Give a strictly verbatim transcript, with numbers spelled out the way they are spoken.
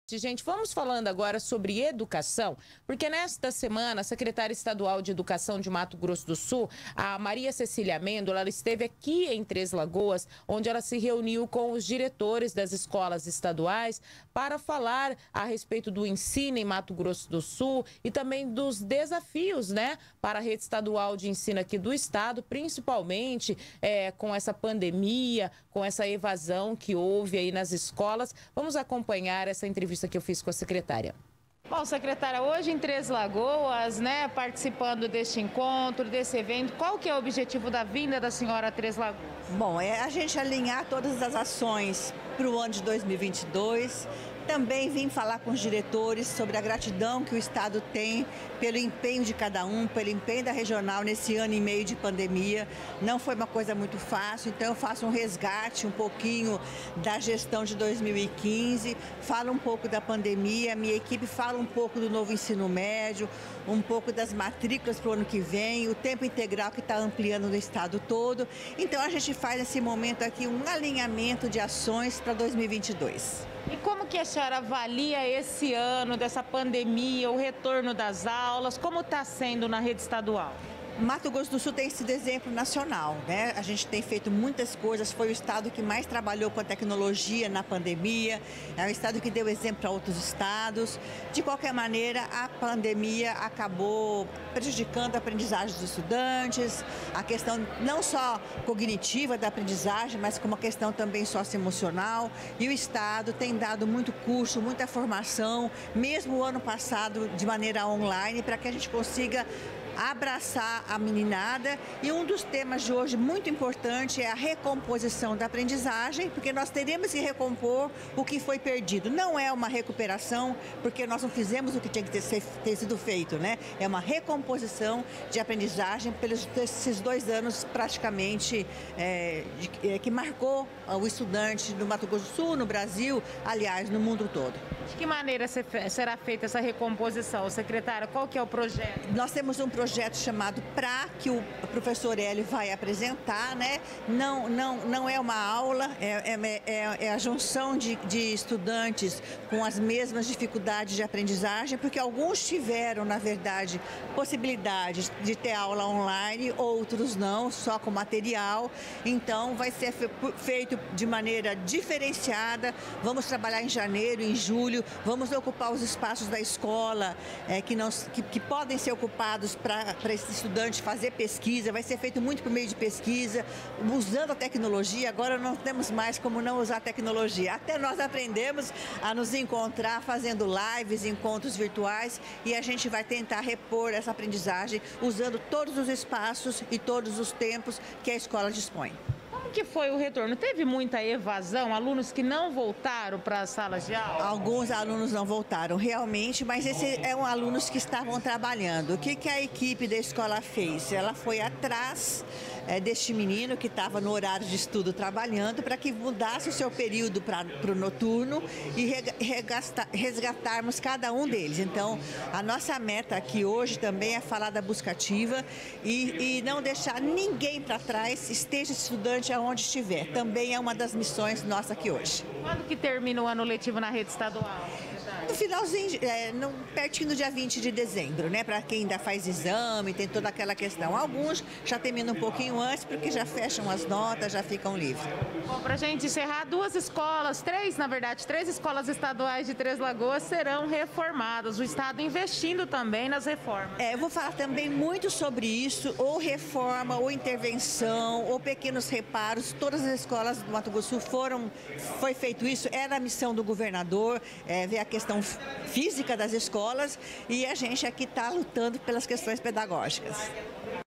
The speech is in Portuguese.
Gente, vamos falando agora sobre educação, porque nesta semana a secretária estadual de Educação de Mato Grosso do Sul, a Maria Cecília Amêndola, ela esteve aqui em Três Lagoas, onde ela se reuniu com os diretores das escolas estaduais para falar a respeito do ensino em Mato Grosso do Sul e também dos desafios, né, para a rede estadual de ensino aqui do estado, principalmente é, com essa pandemia, com essa evasão que houve aí nas escolas. Vamos acompanhar essa entrevista que eu fiz com a secretária. Bom, secretária, hoje em Três Lagoas, né, participando deste encontro, desse evento, qual que é o objetivo da vinda da senhora a Três Lagoas? Bom, é a gente alinhar todas as ações para o ano de dois mil e vinte e dois. Também vim falar com os diretores sobre a gratidão que o Estado tem pelo empenho de cada um, pelo empenho da regional nesse ano e meio de pandemia. Não foi uma coisa muito fácil, então eu faço um resgate um pouquinho da gestão de dois mil e quinze, falo um pouco da pandemia, minha equipe fala um pouco do novo ensino médio, um pouco das matrículas para o ano que vem, o tempo integral que está ampliando no estado todo. Então a gente faz nesse momento aqui um alinhamento de ações para dois mil e vinte e dois. E como que a senhora avalia esse ano dessa pandemia, o retorno das aulas, como está sendo na rede estadual? Mato Grosso do Sul tem sido exemplo nacional, né? A gente tem feito muitas coisas, foi o estado que mais trabalhou com a tecnologia na pandemia, é o estado que deu exemplo para outros estados. De qualquer maneira, a pandemia acabou prejudicando a aprendizagem dos estudantes, a questão não só cognitiva da aprendizagem, mas como a questão também socioemocional. E o estado tem dado muito curso, muita formação, mesmo o ano passado de maneira online, para que a gente consiga abraçar a meninada. E um dos temas de hoje muito importante é a recomposição da aprendizagem, porque nós teremos que recompor o que foi perdido. Não é uma recuperação, porque nós não fizemos o que tinha que ter, ter sido feito, né? É uma recomposição de aprendizagem pelos esses dois anos praticamente é, de, é, que marcou o estudante no Mato Grosso do Sul, no Brasil, aliás, no mundo todo. De que maneira será feita essa recomposição, secretária? Qual que é o projeto? Nós temos um projeto chamado P R A, que o professor Hélio vai apresentar, né? Não, não, não é uma aula, é, é, é, é a junção de, de estudantes com as mesmas dificuldades de aprendizagem, porque alguns tiveram, na verdade, possibilidades de ter aula online, outros não, só com material. Então, vai ser feito de maneira diferenciada. Vamos trabalhar em janeiro, em julho, vamos ocupar os espaços da escola é, que, não, que, que podem ser ocupados para esse estudante fazer pesquisa. Vai ser feito muito por meio de pesquisa, usando a tecnologia. Agora não temos mais como não usar a tecnologia. Até nós aprendemos a nos encontrar fazendo lives, encontros virtuais, e a gente vai tentar repor essa aprendizagem usando todos os espaços e todos os tempos que a escola dispõe. Como que foi o retorno? Teve muita evasão? Alunos que não voltaram para as salas de aula? Alguns alunos não voltaram, realmente, mas esses eram alunos que estavam trabalhando. O que, que a equipe da escola fez? Ela foi atrás é, deste menino que estava no horário de estudo trabalhando para que mudasse o seu período para o noturno e resgatarmos cada um deles. Então, a nossa meta aqui hoje também é falar da busca ativa e, e não deixar ninguém para trás, esteja estudante aonde estiver. Também é uma das missões nossa aqui hoje. Quando que termina o ano letivo na rede estadual? No finalzinho, é, no, pertinho do dia vinte de dezembro, né? Para quem ainda faz exame, tem toda aquela questão. Alguns já terminam um pouquinho antes, porque já fecham as notas, já ficam livres. Bom, para a gente encerrar, duas escolas, três, na verdade, três escolas estaduais de Três Lagoas serão reformadas. O Estado investindo também nas reformas. É, eu vou falar também muito sobre isso, ou reforma, ou intervenção, ou pequenos reparos. Todas as escolas do Mato Grosso do Sul foram, foi feito isso, era a missão do governador, é, ver a questão física das escolas, e a gente aqui está lutando pelas questões pedagógicas.